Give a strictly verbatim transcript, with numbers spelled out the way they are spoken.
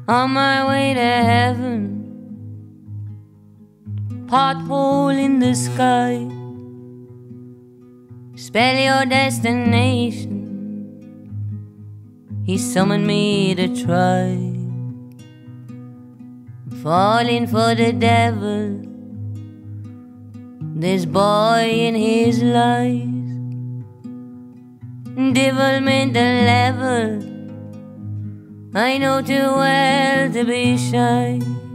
on my way to heaven. Pothole in the sky, spell your destination. He summoned me to try, falling for the devil, this boy in his lies. Devilmental level, I know too well to be shy.